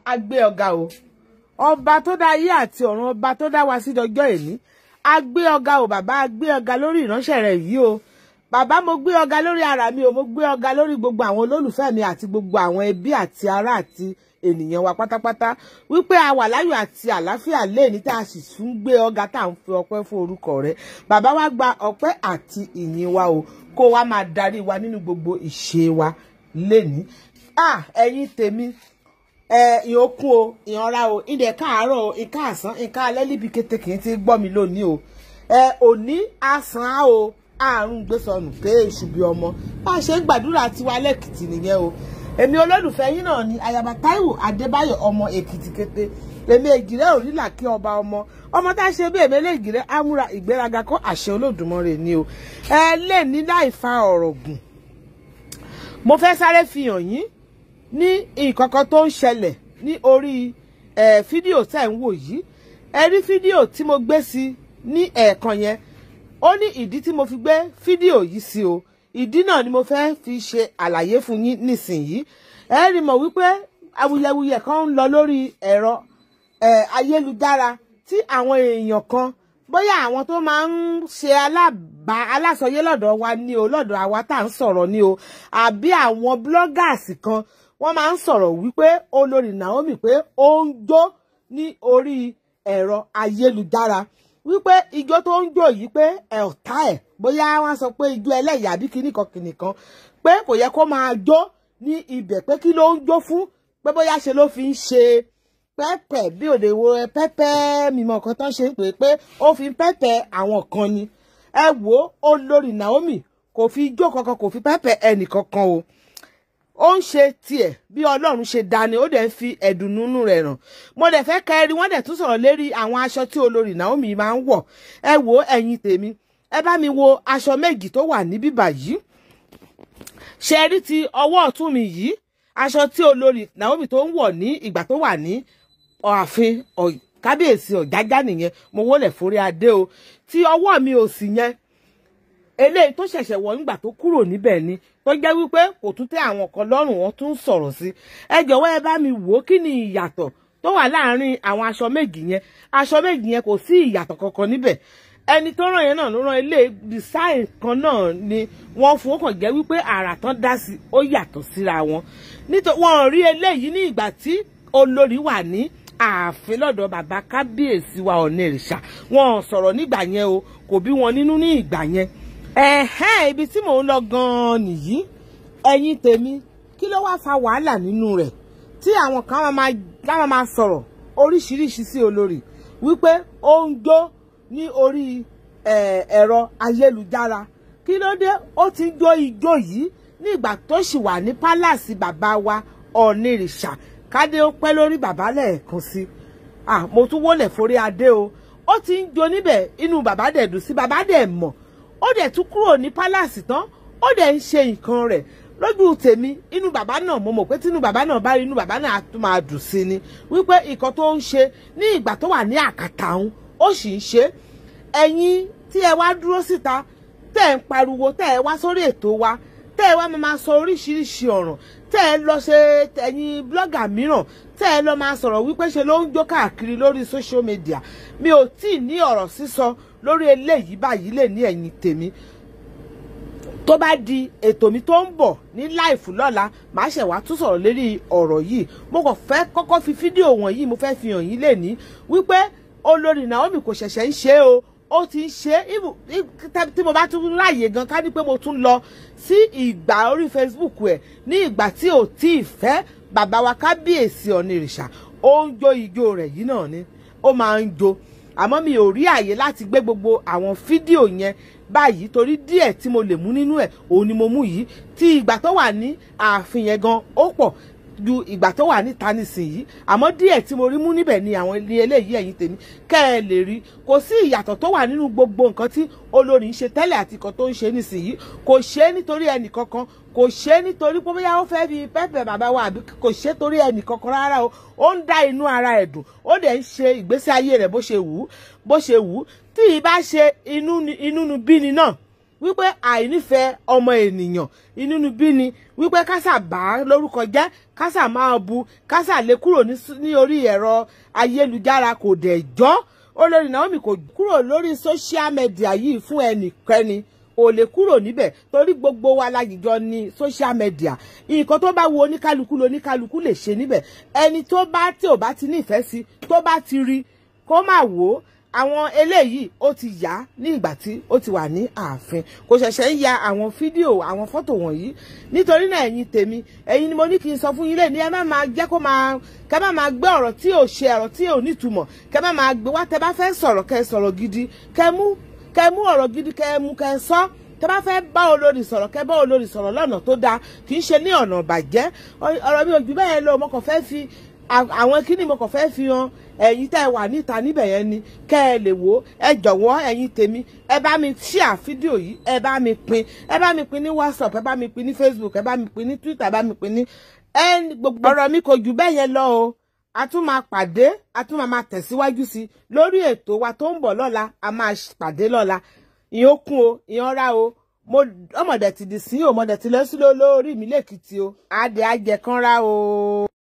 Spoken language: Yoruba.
agbé ọ̀gá o ọba tó dá ayé àti ọ̀run ọba tó dá wa sí dọjọ́ èní agbé ọ̀gá o bàbá agbé ọ̀gá lórí ìránṣẹ́ rẹ̀ yìí o bàbá mo gbé ọ̀gá lórí ara mi o mo gbé ọ̀gá lórí gbogbo àwọn olólùfẹ́ mi àti gbogbo àwọn ẹbí àti ará àti ènìyàn wa pátápátá wípé a wà láyọ̀ àti àlàáfíà lẹ́ni tá a sì tún gbé ọ̀gá tá à ń fi ọpẹ́ fún orúkọ rẹ̀ bàbá wa gba ọpẹ́ àti ìyìn wa o kó wa máa darí wa nínú gbogbo ìṣe wa lẹ́ni ẹ̀yin tèmi ìyókù o ìyanra o ìdẹ káàárọ̀ o ìka àsán ìka alẹ́ níbi kété kì í ti gbọ́ mi lónìí o òní àsán o àrùn gbèsònù ké èṣù bí ọmọ bá a ṣe ń gbàdúrà tiwa lẹ́kìtì nìyẹn o èmi olólùfẹ́ yín náà ni ayaba Táíwò Adébáyọ̀ ọmọ Èkìtì kété èmi ègìrẹ́ òrìlà kí ọmọ tá a ṣe bí èmi ègìrẹ́ amúra ìgbéraga kó àṣẹ Olódùmarè ni o lè ní láì fa ọ̀rọ̀ gùn mo fẹ́ sáré fi hàn yín ní ìkọ̀kọ̀ tó ń ṣẹlẹ̀ ní orí fídíò tẹ́ ń wò yìí ẹ rí fídíò tí mo gbé sí ní ẹ̀ẹ̀kan yẹn ó ní ìdí tí mo fi gbé fídíò yìí sí o ìdí náà ni mo fẹ́ fi ṣe àlàyé fún yín nísìnyí ẹ rí mọ̀ wípé awuyewuye kan ń lọ lórí ẹ̀rọ ayélujára tí àwọn èèyàn kan bóyá àwọn tó máa ń ṣe alásọyé lọ́dọ̀ wa ní o lọ́dọ̀ àwa tá à ń sọ̀rọ̀ ní o àbí àwọn bloggers kan wọ́n máa ń sọ̀rọ̀ wípé olórí Naomi pé ó ń jó ní orí ẹ̀rọ ayélujára wípé ijó tó ń jó yìí pé ọ̀tá ẹ̀ bóyá wọ́n sọ pé ijó ẹlẹ́yà àbí kìnnìkan pé kò yẹ kó máa jó ní ibẹ̀ pé kí ló ń jó fún pé bóyá ṣe ló fi ń ṣe pẹ́pẹ́ bí òde wo pẹ́pẹ́ mímọ́ kan tán ṣe ń pè pé ó fi ń pẹ́pẹ́ àwọn kan ni ẹ wò olórí Naomi kò fi ijó kankan kò fi pẹ́pẹ́ ẹnì kankan o ó ń ṣe tiẹ̀ bí Ọlọ́run ṣe dání ó dẹ̀ ń fi ẹ̀dùn nínú rẹ̀ ràn mo dẹ̀ fẹ́ kẹ́rí wọ́n dẹ̀ tún sọ̀rọ̀ lérí àwọn aṣọ tí olórí Naomi máa ń wọ̀ ẹ wò ẹ̀yin tèmi ẹ bá mi wo aṣọ méjì tó wà ní bíbà yìí ṣe rí ti ọwọ́ ọ̀tún mi yìí aṣọ tí olórí Naomi tó ń wọ̀ ní ìgbà tó wà ní ààfin kábíyèsí Ọ̀jájá nìyẹn mo wọlé forí adé o tí ọwọ́ mi ò sì yẹn eléyìí tó ṣẹ̀ṣẹ̀ wọ̀ nígbà tó kúrò níbẹ̀ ni tó jẹ́ wípé kò tún tẹ́ àwọn kan lọ́rùn wọn tún sọ̀rọ̀ sí ẹ jọ̀wọ́ ẹ bá mi wò ó kí ni ìyàtọ̀ tó wà láàárín àwọn aṣọ méjì yẹn kò sí ìyàtọ̀ kankan níbẹ̀ ẹni tó rán yẹn náà ló rán ilé design kan náà ni wọ́n fún ọkàn jẹ́ wípé àrà tán dá sí ó yàtọ̀ síra wọn nítorí wọ́n rí eléyìí ní ìgbà tí olórí wà ní ààfin lọ́dọ̀ bàbá kábíyèsí wa Ọ̀nìrìṣà wọ́n sọ̀rọ̀ nígbà yẹn o kò bí wọn nínú ní ìgbà yẹn ibi tí mò ń lọ gan-an nìyí ẹ̀yin tèmi kí ló wá fa wàhálà nínú rẹ̀ tí àwọn kan máa sọ̀rọ̀ oríṣiríṣi sí olórí wípé ó ń jó ní orí ẹ̀rọ ayélujára kí ló dé ó ti ń jó ijó yìí ní ìgbà tó sì wà ní pálásì bàbá wa Ọ̀nìrìṣà kádé ó pẹ́ lórí bàbá lẹ́ẹ̀kan sí mo tún wọlé forí adé o ó ti ń jó níbẹ̀ inú bàbá dẹ̀ dùn sí bàbá dẹ̀ mọ̀ ó dẹ̀ tún kúrò ní pálásì tán ó dẹ̀ ń ṣe nǹkan rẹ̀ lójú tèmi inú bàbá náà mo mọ̀ pé tínú bàbá náà bá rí inú bàbá náà á tún máa dùn sí ni wípé nǹkan tó ń ṣe ní ìgbà tó wà ní àkàtà òun ó sì ń ṣe ẹ̀yin tí ẹ wá dúró síta tẹ́ ẹ ń pariwo tẹ́ ẹ wá sórí ètò wa tẹ́ ẹ wá máa sọ oríṣiríṣi ọ̀rọ̀ tẹ́ ẹ lọ ṣe ẹ̀yin blọ́gà mìíràn tẹ́ ẹ lọ máa sọ̀rọ̀ wípé ṣe ló ń jó káàkiri lórí social media mi ò tí ì ní ọ̀rọ̀ sísọ lórí eléyìí báyìí lè ní ẹ̀yin tèmi tó bá di ètò mi tó ń bọ̀ ní láìfù lọ́la màá ṣẹ̀ wá tún sọ̀rọ̀ lérí ọ̀rọ̀ yìí mo kàn fẹ́ kọ́kọ́ fi fídíò wọ̀nyí mo fẹ́ fi hàn yín lè ní wípé olórí Naomi kò ṣẹ̀ṣẹ̀ ń ṣe o ó ti ń ṣe tí mo bá tún láàyè gan ká ní pé mo tún lọ sí ìgbà orí Facebook ẹ̀ ní ìgbà tí ò tí ì fẹ́ bàbá wa kábíyèsí Ọ̀nìrìṣà ó ń jó ijó rẹ̀ yìí náà ni ó máa ń jó àmọ́ mi ò rí àyè láti gbé gbogbo àwọn fídíò yẹn báyìí torí díẹ̀ tí mo lè mú nínú ẹ̀ òun ni mo mú yìí tí ìgbà tó wà ní ààfin yẹn gan ó pọ̀ ju ìgbà tó wà níta nísìnyí àmọ́ díẹ̀ tí mo rí mú níbẹ̀ ni àwọn ilé eléyìí ẹ̀yin tèmi kẹ́ ẹ lè rí kò sí ìyàtọ̀ tó wà nínú gbogbo nǹkan tí olórí ń ṣe tẹ́lẹ̀ àti nǹkan tó ń ṣe nísìnyí kò ṣe é nítorí ẹnì kankan kò ṣe é nítorí pé bóyá ó fẹ́ fi pẹ́pẹ́ bàbá wa àbí kò ṣe é torí ẹnì kankan rárá o ó ń dá inú ara ẹ̀ dùn ó dẹ̀ ń ṣe ìgbésí ayé rẹ̀ bó ṣe wù ú tí ì bá ṣe inú bíni náà wípé àìnífẹ̀ẹ́ ọmọ ènìyàn inúnibí ni wípé kásà bá lórúkọ jẹ́ kásà máa bu kásà lè kúrò ní orí ẹ̀rọ ayélujára kò dẹ̀ jọ́. Olórí Naomi kò kúrò lórí social media yìí fún ẹnikẹ́ni ò lè kúrò níbẹ̀ torí gbogbo wa lájijọ ní social media nǹkan tó bá wo oníkálukú lóníkálukú lè ṣe níbẹ̀ ẹni tó bá tí ò bá ti nífẹ̀ẹ́ sí tó bá ti rí kó má wò ó. Àwọn eléyìí ó ti yá ní ìgbà tí ó ti wà ní ààfin kò ṣẹ̀ṣẹ̀ ń ya àwọn fídíò àwọn fọ́tò wọ̀nyí nítorí náà ẹ̀yin tèmi ẹ̀yin ni mo ní kí n sọ fún yín lẹ́ni ẹ má máa jẹ́ kó máa kẹ́ má máa gbé ọ̀rọ̀ tí ò ṣe ọ̀rọ̀ tí ò nítumọ̀ kẹ́ má máa gbé wá tẹ́ bá fẹ́ sọ̀rọ̀ kẹ́ sọ̀rọ̀ gidi kẹ́ mú ọ̀rọ̀ gidi kẹ́ sọ tẹ́ bá fẹ́ bá olórí sọ̀rọ̀ kẹ́ bá olórí sọ̀rọ̀ lọ́nà tó dáa kì í ṣe ní ọ̀nà ìbàjẹ́ ọ̀rọ̀ mi ò jù bẹ́ẹ̀ lọ mo kàn fẹ́ fi àwọn kíní mo kàn fẹ́ fi hàn ẹ̀yin tẹ́ wà níta níbẹ̀ yẹn ni kẹ́ ẹ lè wò ẹ jọ̀wọ́ ẹ̀yin tèmi ẹ bá mi share fídíò yìí ẹ bá mi pín ní WhatsApp ẹ bá mi pín ní Facebook ẹ bá mi pín ní Twitter ẹ bá mi pín ní gbogbo ọ̀rọ̀ mi kò jù bẹ́ẹ̀ yẹn lọ o a tún máa pàdé a tún máa tẹ̀síwájú sí lórí ètò wa tó ń bọ̀ lọ́la a máa pàdé lọ́la ìyẹn kún o ìyẹn rá o ọmọdé ti di sí ọmọdé ti lọ sí lórí mi lẹ́kìtì o adé ajẹkanra o.